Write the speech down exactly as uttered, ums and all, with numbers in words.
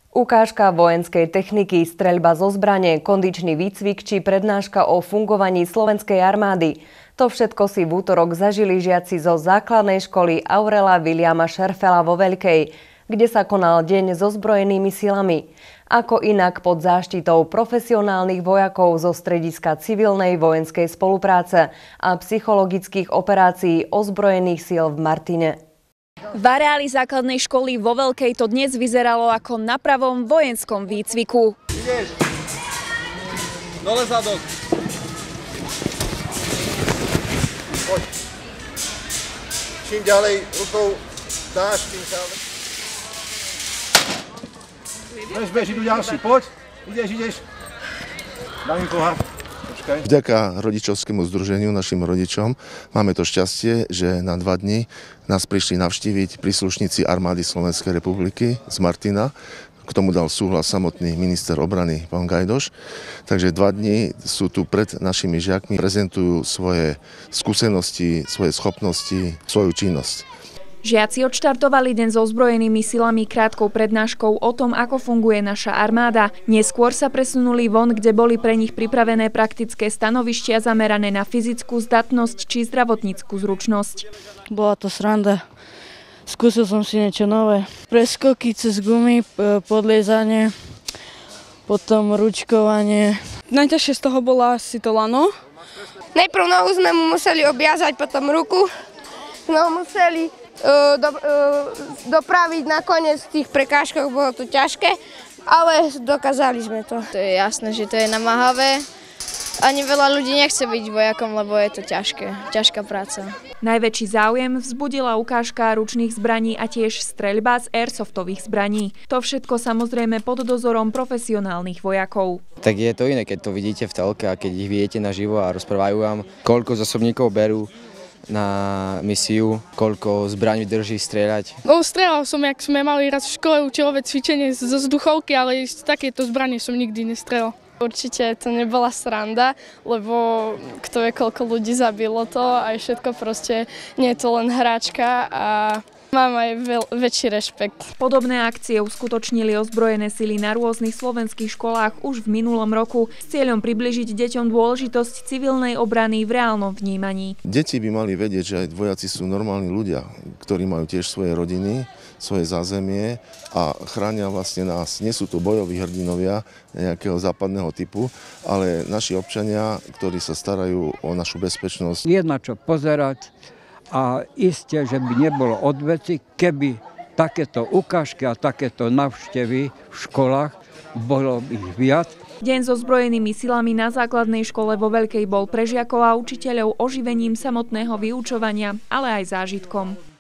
Ukážka vojenskej techniky, streľba zo zbrane, kondičný výcvik či prednáška o fungovaní slovenskej armády. To všetko si v útorok zažili žiaci zo základnej školy Aurela Viliama Šerfela vo Veľkej, kde sa konal deň so ozbrojenými silami. Ako inak pod záštitou profesionálnych vojakov zo strediska civilnej vojenskej spolupráce a psychologických operácií ozbrojených síl v Martine. V areáli základnej školy vo Veľkej to dnes vyzeralo ako na pravom vojenskom výcviku. Ideš. Dole zadok. Poď. Čím ďalej rukou dáš, tým sa... Bež, bež, idú ďalší, poď. Ideš, ideš. Dám im pohár. Vďaka rodičovskému združeniu, našim rodičom, máme to šťastie, že na dva dni nás prišli navštíviť príslušníci armády Slovenskej republiky z Martina. K tomu dal súhlas samotný minister obrany pán Gajdoš. Takže dva dni sú tu pred našimi žiakmi, prezentujú svoje skúsenosti, svoje schopnosti, svoju činnosť. Žiaci odštartovali deň so ozbrojenými silami krátkou prednáškou o tom, ako funguje naša armáda. Neskôr sa presunuli von, kde boli pre nich pripravené praktické stanovištia zamerané na fyzickú zdatnosť či zdravotnícku zručnosť. Bola to sranda. Skúsil som si niečo nové. Preskoky cez gumy, podliezanie, potom ručkovanie. Najťažšie z toho bola asi to lano. Najprv nohu sme mu museli objazať, potom ruku. No museli uh, do, uh, dopraviť nakoniec v tých prekážkoch, bolo to ťažké, ale dokázali sme to. To je jasné, že to je namáhavé. Ani veľa ľudí nechce byť vojakom, lebo je to ťažké, ťažká práca. Najväčší záujem vzbudila ukážka ručných zbraní a tiež streľba z airsoftových zbraní. To všetko samozrejme pod dozorom profesionálnych vojakov. Tak je to iné, keď to vidíte v telke a keď ich vidíte naživo a rozprávajú vám, koľko zásobníkov berú na misiu, koľko zbraň drží strieľať. No, strieľal som, jak sme mali raz v škole účelové cvičenie zo vzduchovky, ale takéto zbranie som nikdy nestrelal. Určite to nebola sranda, lebo kto vie, koľko ľudí zabilo to a všetko proste nie je to len hráčka a mám aj veľ, väčší rešpekt. Podobné akcie uskutočnili ozbrojené sily na rôznych slovenských školách už v minulom roku s cieľom približiť deťom dôležitosť civilnej obrany v reálnom vnímaní. Deti by mali vedieť, že aj vojaci sú normálni ľudia, ktorí majú tiež svoje rodiny, svoje zázemie a chránia vlastne nás. Nie sú to bojoví hrdinovia nejakého západného typu, ale naši občania, ktorí sa starajú o našu bezpečnosť. Je na čo pozerať. A isté, že by nebolo odveci, keby takéto ukážky a takéto návštevy v školách bolo ich viac. Deň so ozbrojenými silami na základnej škole vo Veľkej bol pre žiakov a učiteľov oživením samotného vyučovania, ale aj zážitkom.